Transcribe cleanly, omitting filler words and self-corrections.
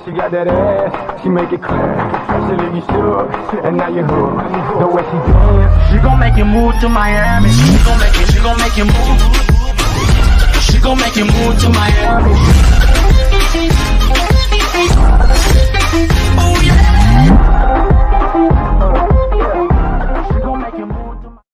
she got that ass, she make it clear. She leave you shook, and now you hooked. The way she dance, she gon' make you move to Miami. She gon' make you move. She gon' make you move to Miami.